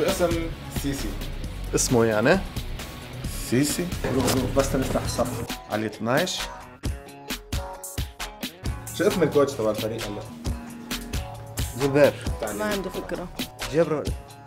شو اسم سيسي؟ اسمه يعني؟ سيسي؟ بس نفتح الصف. علي 12. شو اسم الكوتش تبع الفريق هلا؟ زبير. ما عنده فكرة. جبر.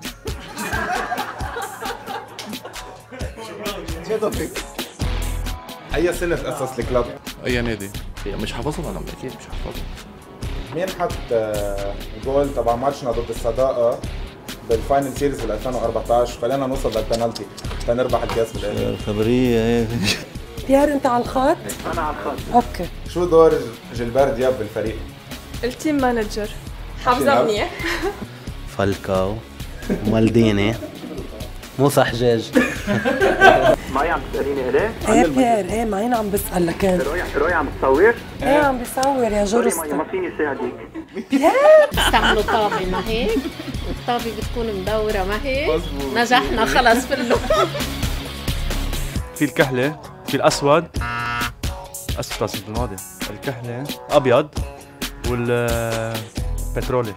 أي سنة تأسس الكلب؟ اي نادي؟ مش حافظهم انا اكيد مش حافظهم. مين حط جول تبع ماتشنا ضد الصداقة بالفاينل سيريز بال 2014 خلينا نوصل للبنالتي لنربح الكاس بالاخر؟ خبرية هيك. ديار انت على الخط؟ انا على الخط. اوكي. شو دور جيلبert دياب بالفريق؟ التيم مانجر. حافظة منيح. فالكاو مالديني موسى حجاج. معي عم تسأليني إليه؟ ايه بيير، ايه معين عم بسأل لكن. رؤيا عم تصور؟ ايه عم بيصور يا جورس. ما فيني ساعدك. استعملوا طابة ما هيك؟ الطابة بتكون مدورة ما هيك؟ نجحنا خلص في اللون. في الكحلة، في الأسود، أسود الماضي، الكحلة أبيض والبترولي.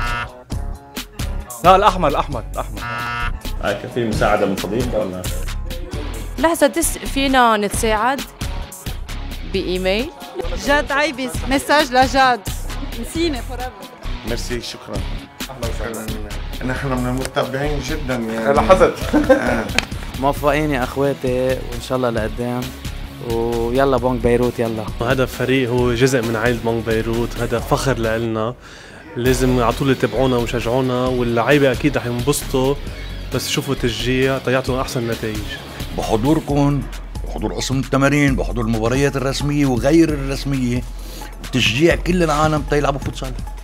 لا الأحمر. كان في مساعدة من صديق ولا؟ لحظة فينا نتساعد بإيميل؟ جاد عيبس مساج لجاد نسينا فوريفر. ميرسي شكرا. أهلا وسهلا. نحن من المتابعين جدا يعني. لاحظت. موفقين يا اخواتي وان شاء الله لقدام ويلا بونك بيروت يلا. هذا فريق هو جزء من عائلة بنك بيروت، هذا فخر لنا، لازم على طول يتابعونا ويشجعونا، واللعيبة أكيد رح ينبسطوا بس يشوفوا تشجيع تيعطوا أحسن نتائج. بحضوركم، بحضور قسم التمارين، بحضور المباريات الرسمية وغير الرسمية، وتشجيع كل العالم تيلعبوا فوتسال.